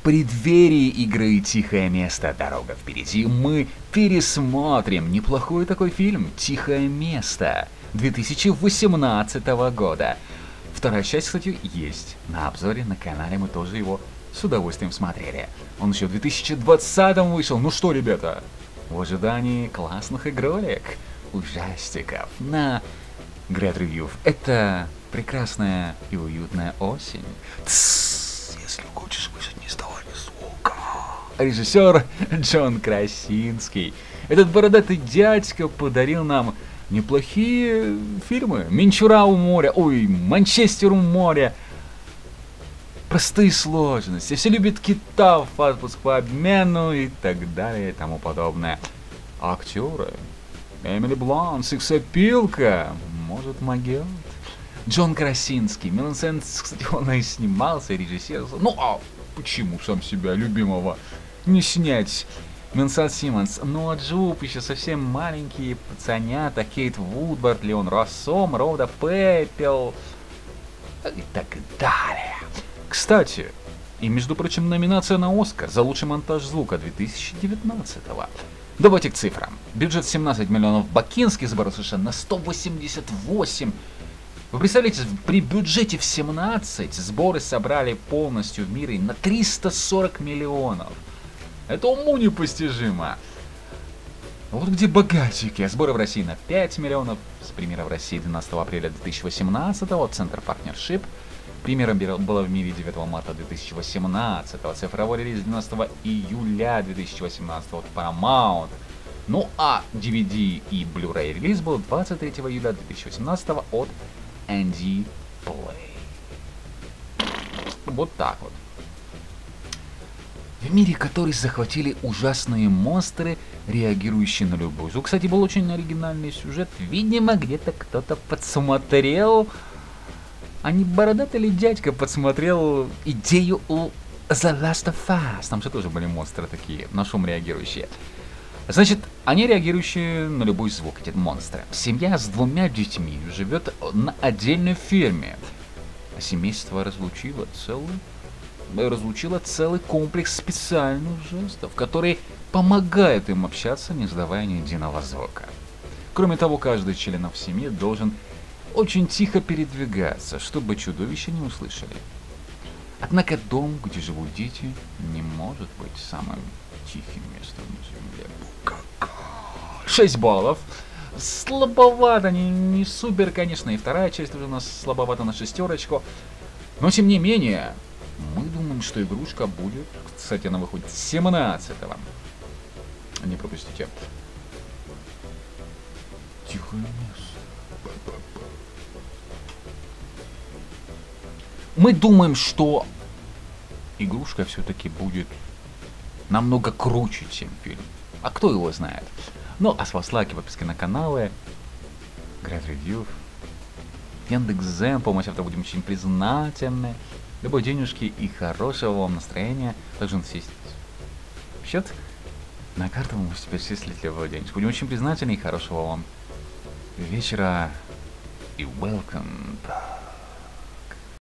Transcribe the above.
преддверии игры «Тихое место. Дорога впереди» мы пересмотрим неплохой такой фильм «Тихое место» 2018 года. Вторая часть, кстати, есть на обзоре на канале, мы тоже его с удовольствием смотрели. Он еще в 2020 вышел. Ну что, ребята, в ожидании классных игрулек, ужастиков на Great Review. Это прекрасная и уютная осень. Тссс, если хочешь слышать, не сдавай звука. Режиссер Джон Красинский. Этот бородатый дядька подарил нам неплохие фильмы. «Менчура у моря», ой, «Манчестер у моря». Простые сложности. Все любят китов, отпуск по обмену и так далее и тому подобное. Актеры. Эмили Блант, сексапилка. Может, Магиот. Джон Красинский. Милосенс, кстати, он и снимался, и режиссировал. Ну, а почему сам себя любимого не снять? Милсад Симмонс. Ну, а Джуп еще совсем маленькие пацанята. Кейт Вудвард, Леон Рассом, Рода Пепел. И так далее. Кстати, и между прочим, номинация на Оскар за лучший монтаж звука 2019-го. Давайте к цифрам. Бюджет 17 миллионов бакинских, сборов США на 188. Вы представляете, при бюджете в 17 сборы собрали полностью в мире на 340 миллионов. Это уму непостижимо. Вот где богатики. Сборы в России на 5 миллионов. С премьера в России 12 апреля 2018. Центр Партнершип. Премьера была в мире 9 марта 2018. Цифровой релиз 12 июля 2018 от Paramount. Ну а DVD и Blu-ray релиз был 23 июля 2018 от ND Play. Вот так вот. В мире, который захватили ужасные монстры, реагирующие на любой звук. Кстати, был очень оригинальный сюжет. Видимо, где-то кто-то подсмотрел, а не бородатый ли дядька подсмотрел идею у The Last of Us. Там же тоже были монстры такие, на шум реагирующие. Значит, они реагирующие на любой звук, эти монстры. Семья с 2 детьми живет на отдельной ферме. А семейство разлучило целый комплекс специальных жестов, которые помогают им общаться, не издавая ни единого звука. Кроме того, каждый из членов семьи должен очень тихо передвигаться, чтобы чудовища не услышали. Однако дом, где живут дети, не может быть самым тихим местом на земле. 6 баллов. Слабовато, не супер, конечно, и вторая часть уже у нас слабовато на 6. Но тем не менее, мы думаем, что игрушка будет, кстати, она выходит 17-го. Не пропустите. Тихое место. Мы думаем, что игрушка все-таки будет намного круче, чем фильм. А кто его знает? Ну, а с вас лайки, подписки на каналы, Great Review, Яндекс.Зен, помощь авто, будем очень признательны. Любой денежки и хорошего вам настроения. Также у нас есть счет на карту, вы можете перечислить любую денежку. Будем очень признательны и хорошего вам вечера. И welcome back.